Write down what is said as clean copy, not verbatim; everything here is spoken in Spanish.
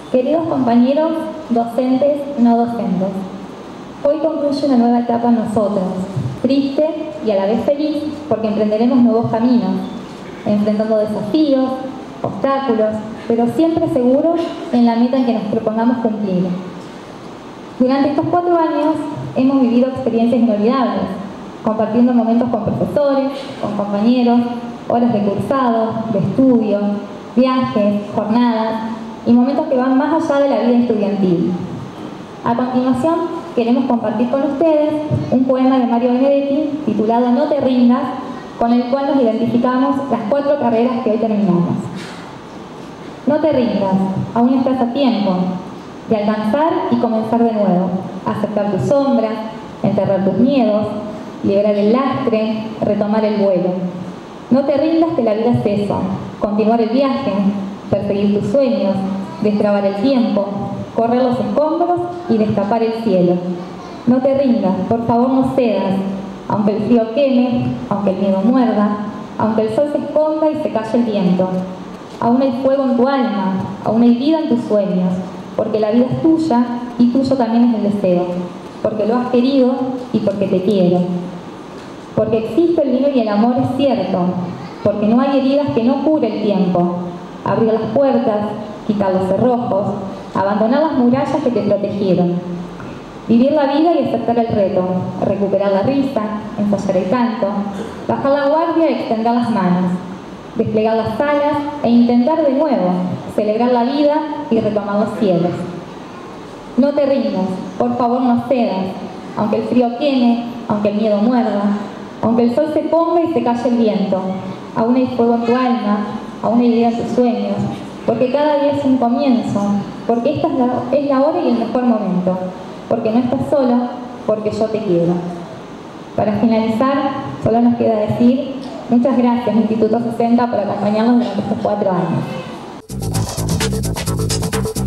Queridos compañeros, docentes, no docentes, hoy concluye una nueva etapa en nosotros, triste y a la vez feliz porque emprenderemos nuevos caminos, enfrentando desafíos, obstáculos, pero siempre seguros en la meta en que nos propongamos cumplir. Durante estos 4 años hemos vivido experiencias inolvidables, compartiendo momentos con profesores, con compañeros, horas de cursado, de estudio, viajes, jornadas y momentos que van más allá de la vida estudiantil. A continuación, queremos compartir con ustedes un poema de Mario Benedetti titulado No te rindas, con el cual nos identificamos las 4 carreras que hoy terminamos. No te rindas, aún estás a tiempo de alcanzar y comenzar de nuevo, aceptar tus sombras, enterrar tus miedos, liberar el lastre, retomar el vuelo. No te rindas, que la vida es eso, continuar el viaje, perseguir tus sueños, destrabar el tiempo, correr los escombros y destapar el cielo. No te rindas, por favor no cedas, aunque el frío queme, aunque el miedo muerda, aunque el sol se esconda y se calle el viento. Aún hay fuego en tu alma, aún hay vida en tus sueños, porque la vida es tuya y tuyo también es el deseo, porque lo has querido y porque te quiero. Porque existe el vino y el amor es cierto, porque no hay heridas que no cure el tiempo. Abrir las puertas, quitar los cerrojos, abandonar las murallas que te protegieron. Vivir la vida y aceptar el reto, recuperar la risa, ensayar el canto, bajar la guardia y extender las manos, desplegar las alas e intentar de nuevo, celebrar la vida y retomar los cielos. No te rindas, por favor no cedas, aunque el frío queme, aunque el miedo muerda, aunque el sol se ponga y se calle el viento. Aún hay fuego en tu alma, aún hay vida en tus sueños, porque cada día es un comienzo, porque esta es la hora y el mejor momento, porque no estás solo, porque yo te quiero. Para finalizar, solo nos queda decir muchas gracias Instituto 60 por acompañarnos durante estos 4 años.